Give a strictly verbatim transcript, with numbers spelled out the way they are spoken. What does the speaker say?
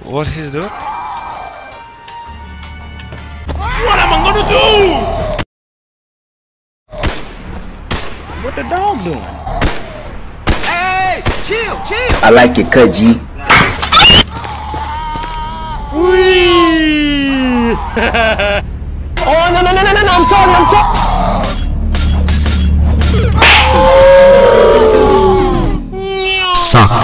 What he's doing? What am I gonna do? What the dog doing? Hey, chill, chill. I like it, cut G. Oh no no no no no! I'm sorry, I'm sorry. Suck.